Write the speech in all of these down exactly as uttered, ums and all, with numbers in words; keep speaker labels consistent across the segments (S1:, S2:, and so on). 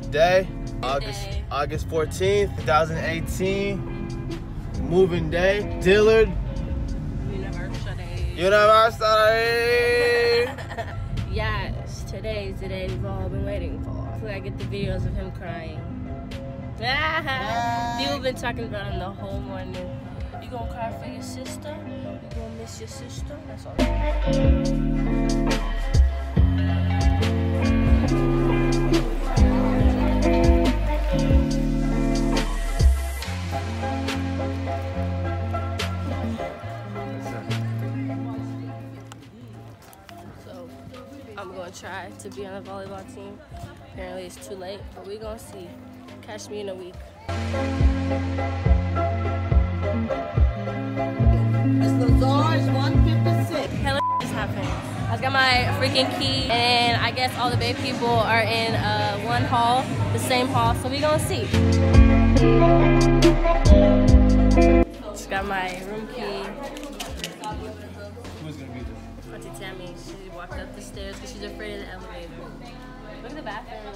S1: first day, August
S2: day.
S1: August fourteenth, two thousand eighteen. Moving day, Dillard
S2: University.
S1: University.
S2: Yes, today's the day we've all been waiting for. Hopefully I get the videos of him crying. People have been talking about him the whole morning. You gonna cry for your sister? You gonna miss your sister? That's all. I'm gonna try to be on the volleyball team. Apparently it's too late, but we're gonna see. Catch me in a week.
S3: Miss Lazar's one fifty-six.
S2: Hella just happened. I got my freaking key, and I guess all the Bay people are in uh, one hall, the same hall, so we're gonna see. Just got my room key.
S1: Who's gonna be there?
S2: Auntie Tammy, she walked up the stairs because she's afraid of the elevator. Look at the bathroom.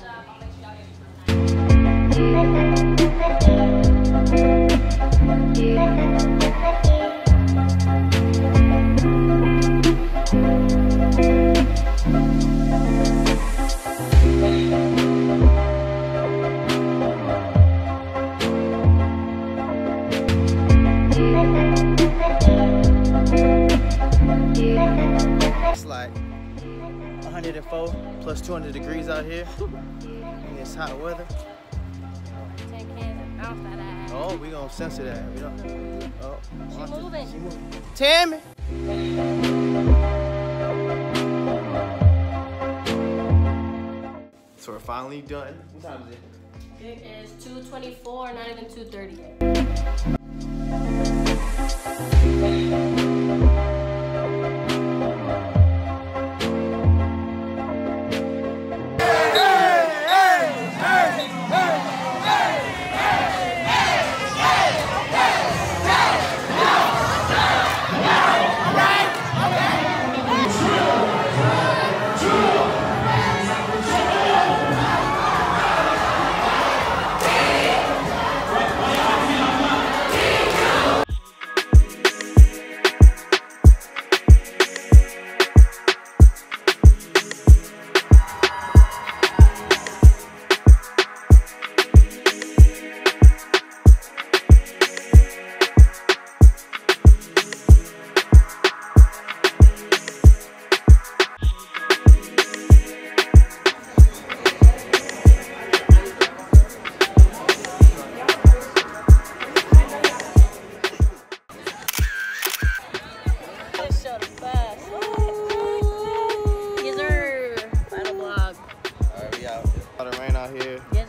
S1: It's like one hundred four plus two hundred degrees out here in this hot weather.
S2: ten cans and bounce that ass.
S1: Oh, we gonna censor that. We don't. Oh,
S2: She moving.
S1: She moving. Tammy. So we're finally done. What time is it?
S2: It is two twenty-four, not even two thirty.
S1: All right, we out. A lot of rain out here.
S2: Yeah.